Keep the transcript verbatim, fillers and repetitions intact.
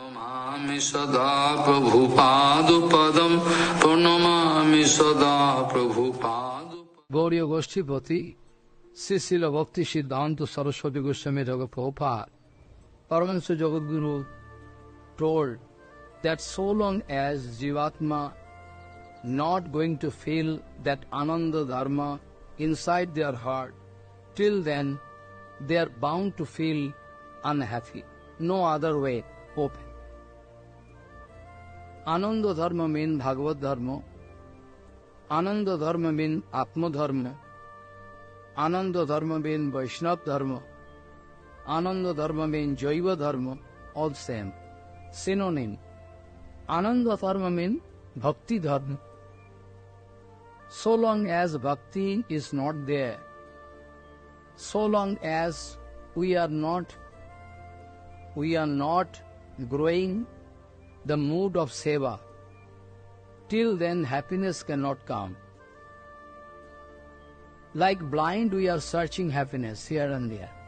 Pranamami sada Prabhupada-padam, Pranamami sada Prabhupada. Gauriya Goshtipati, Srila Bhakti Siddhanta Saraswati Goswami Thakur Prabhupada, Paramahansa Jagadguru told that so long as Jivatma not going to feel that ananda dharma inside their heart, till then they are bound to feel unhappy. No other way open. Ananda dharma means Bhagavad dharma. Ananda dharma means Atma dharma. Ananda dharma means Vaishnava dharma. Ananda dharma means Jaiva dharma. All same. Synonym. Ananda dharma means Bhakti dharma. So long as bhakti is not there, so long as we are not we are not growing the mood of seva, till then happiness cannot come. Like blind, we are searching happiness here and there.